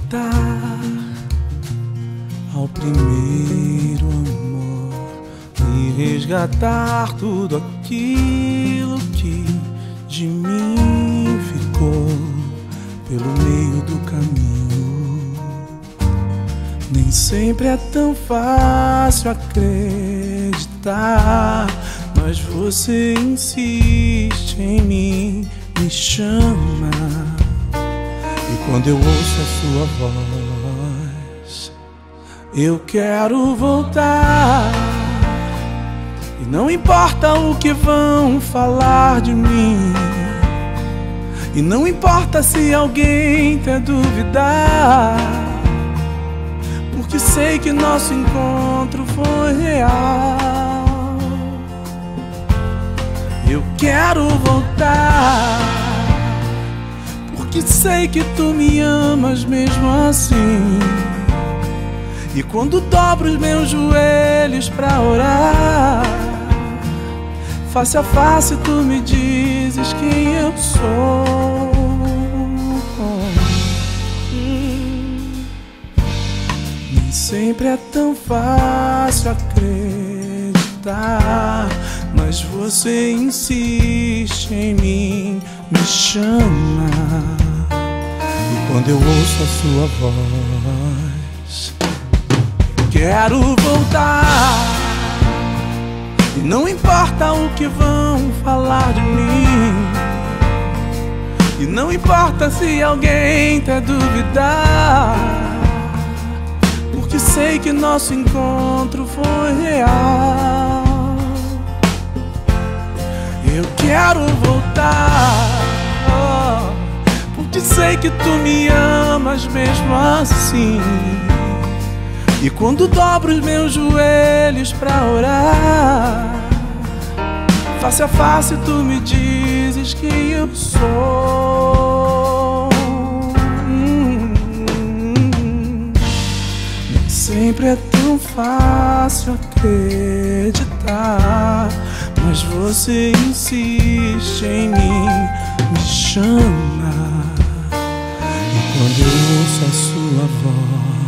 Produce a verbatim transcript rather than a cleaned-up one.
voltar ao primeiro amor e resgatar tudo aquilo que de mim ficou pelo meio do caminho. Nem sempre é tão fácil acreditar, mas você insiste em mim, me chama. E quando eu ouço a sua voz, eu quero voltar. E não importa o que vão falar de mim, e não importa se alguém até duvidar, porque sei que nosso encontro foi real. Eu quero voltar, porque sei que tu me amas mesmo assim. E quando dobro os meus joelhos pra orar, face a face tu me dizes quem eu sou. Nem sempre é tão fácil acreditar, mas você insiste em mim, me chama. E quando eu ouço a sua voz, quero voltar. E não importa o que vão falar de mim, e não importa se alguém até duvidar, porque sei que nosso encontro foi real. Eu quero voltar, porque sei que tu me amas mesmo assim. E quando dobro os meus joelhos pra orar, face a face tu me dizes quem eu sou. hum, Nem sempre é tão fácil acreditar, mas você insiste em mim, me chama. E quando eu ouço a sua voz,